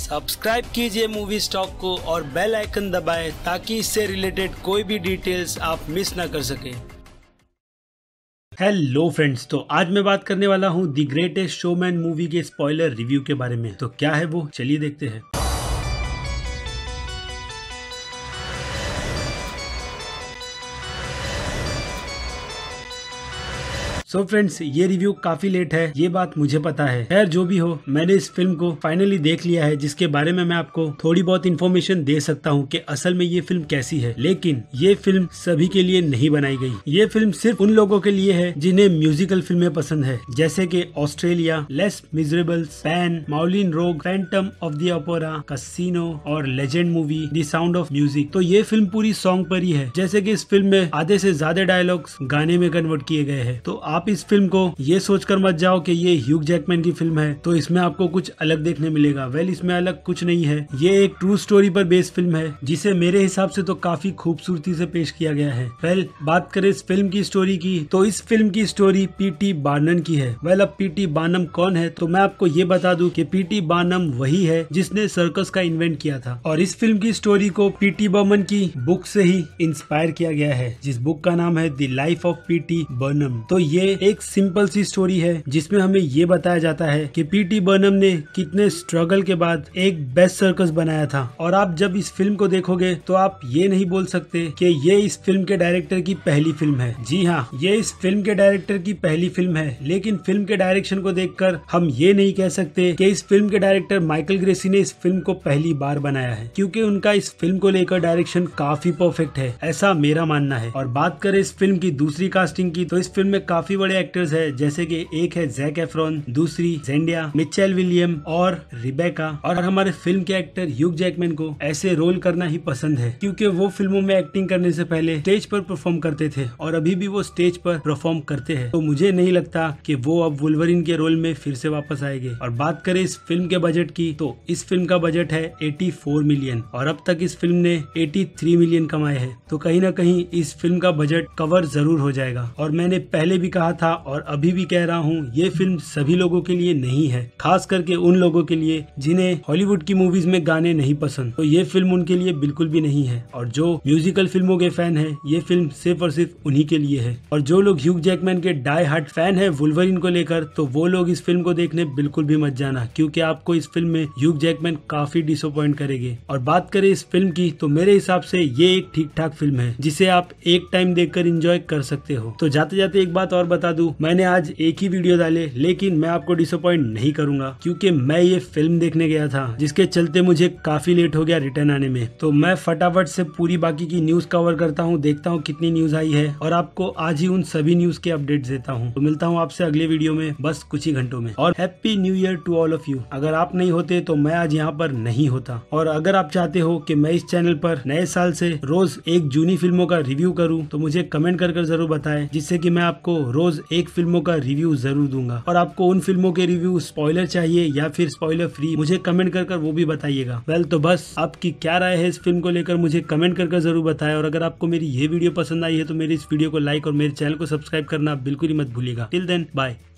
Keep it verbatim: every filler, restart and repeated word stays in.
Subscribe कीजिए movie stock को और बेल आइकन दबाएं ताकि इससे रिलेटेड कोई भी डिटेल्स आप मिस ना कर सकें। हेलो फ्रेंड्स, तो आज मैं बात करने वाला हूँ द ग्रेटेस्ट शोमैन मूवी के स्पॉइलर रिव्यू के बारे में। तो क्या है वो, चलिए देखते हैं। सो so फ्रेंड्स, ये रिव्यू काफी लेट है, ये बात मुझे पता है। खैर जो भी हो, मैंने इस फिल्म को फाइनली देख लिया है, जिसके बारे में मैं आपको थोड़ी बहुत इन्फॉर्मेशन दे सकता हूँ कि असल में ये फिल्म कैसी है। लेकिन ये फिल्म सभी के लिए नहीं बनाई गई। ये फिल्म सिर्फ उन लोगों के लिए है जिन्हें म्यूजिकल फिल्में पसंद है, जैसे कि Australia, Les Miserables, Pan, Moulin Rouge, Phantom of the Opera, Casino और legend movie The Sound of Music. तो ये फिल्म पूरी सॉन्ग पर ही है, जैसे कि इस फिल्म में आधे से ज्यादा डायलॉग्स गाने में कन्वर्ट किए गए हैं। तो आप इस फिल्म को ये सोचकर मत जाओ कि ये ह्यूग जैकमैन की फिल्म है तो इसमें आपको कुछ अलग देखने मिलेगा। वेल, इसमें अलग कुछ नहीं है। ये एक ट्रू स्टोरी पर बेस्ड फिल्म है, जिसे मेरे हिसाब से तो काफी खूबसूरती से पेश किया गया है। वेल, बात करें इस फिल्म की स्टोरी की, तो इस फिल्म की स्टोरी पीटी बार्नम की है। वेल, अब पीटी बार्नम कौन है, तो मैं आपको ये बता दूं कि पीटी बार्नम वही है जिसने सर्कस का इन्वेंट किया था। और इस फिल्म की स्टोरी को पीटी बर्नम की बुक से ही इंस्पायर किया गया है, जिस बुक का नाम है The Life of P T Barnum. तो ये एक सिंपल सी स्टोरी है जिसमें हमें ये बताया जाता है कि पीटी बर्नम ने कितने स्ट्रगल के बाद एक बेस्ट सर्कस बनाया था। और आप जब इस फिल्म को देखोगे तो आप ये नहीं बोल सकते कि ये इस फिल्म के डायरेक्टर की पहली फिल्म है। जी हाँ, ये इस फिल्म के डायरेक्टर की पहली फिल्म है, लेकिन फिल्म के डायरेक्शन को देखकर हम ये नहीं कह सकते कि इस फिल्म के डायरेक्टर माइकल ग्रेसी ने इस फिल्म को पहली बार बनाया है, क्योंकि उनका इस फिल्म को लेकर डायरेक्शन काफी परफेक्ट है, ऐसा मेरा मानना है। और बात करें इस फिल्म की दूसरी कास्टिंग की, तो इस फिल्म में काफी बड़े एक्टर्स है, जैसे कि एक है जैक एफ्रॉन, दूसरी जेंडिया, मिचेल विलियम और रिबेका। और हमारे फिल्म के एक्टर ह्यूग जैकमैन को ऐसे रोल करना ही पसंद है, क्योंकि वो फिल्मों में एक्टिंग करने से पहले स्टेज पर परफॉर्म करते थे और अभी भी वो स्टेज पर परफॉर्म करते हैं। तो मुझे नहीं लगता कि वो अब वुल्वरीन के रोल में फिर से वापस आएंगे। और बात करें इस फिल्म के बजट की, तो इस फिल्म का बजट है चौरासी मिलियन और अब तक इस फिल्म ने तिरासी मिलियन कमाए हैं। तो कहीं ना कहीं इस फिल्म का बजट कवर जरूर हो जाएगा। और मैंने पहले भी कहा था और अभी भी कह रहा हूँ, ये फिल्म सभी लोगों के लिए नहीं है, खास करके उन लोगों के लिए जिन्हें हॉलीवुड की मूवीज में गाने नहीं पसंद। तो ये फिल्म उनके लिए बिल्कुल भी नहीं है। और जो म्यूजिकल फिल्मों के फैन हैं, ये फिल्म सिर्फ और सिर्फ उन्हीं के लिए है। और जो लोग ह्यूग जैकमैन के डाई हार्ड फैन है वुल्वरीन को लेकर, तो वो लोग इस फिल्म को देखने बिल्कुल भी मत जाना, क्योंकि आपको इस फिल्म में ह्यूग जैकमैन काफी डिसअपॉइंट करेंगे। और बात करें इस फिल्म की, तो मेरे हिसाब से ये एक ठीक ठाक फिल्म है, जिसे आप एक टाइम देखकर एंजॉय कर सकते हो। तो जाते जाते एक बात और बता दूं, मैंने आज एक ही वीडियो डाले, लेकिन मैं आपको डिसअपॉइंट नहीं करूंगा, क्योंकि मैं ये फिल्म देखने गया था, जिसके चलते मुझे काफी लेट हो गया रिटर्न आने में। तो मैं फटाफट से पूरी बाकी की न्यूज कवर करता हूँ, देखता हूँ कितनी न्यूज आई है और आपको आज ही उन सभी न्यूज के अपडेट्स देता हूँ। तो मिलता हूँ आपसे अगले वीडियो में बस कुछ ही घंटों में। और happy new year to all of you. अगर आप नहीं होते तो मैं आज यहाँ पर नहीं होता। और अगर आप चाहते हो कि मैं इस चैनल पर नए साल से रोज एक जूनी फिल्मों का रिव्यू करूँ, तो मुझे कमेंट कर कर जरूर बताएं, जिससे कि मैं आपको रोज एक फिल्मों का रिव्यू जरूर दूंगा। और आपको उन फिल्मों के रिव्यू स्पॉइलर चाहिए या फिर स्पॉइलर फ्री, मुझे कमेंट कर कर वो भी बताइएगा। वेल, तो बस आपकी क्या राय है इस फिल्म को लेकर, मुझे कमेंट कर कर जरूर बताएं। और अगर आपको मेरी ये वीडियो पसंद आई है तो मेरी इस वीडियो को लाइक और मेरे चैनल को सब्सक्राइब करना बिल्कुल ही मत भूलिएगा। Till then, bye.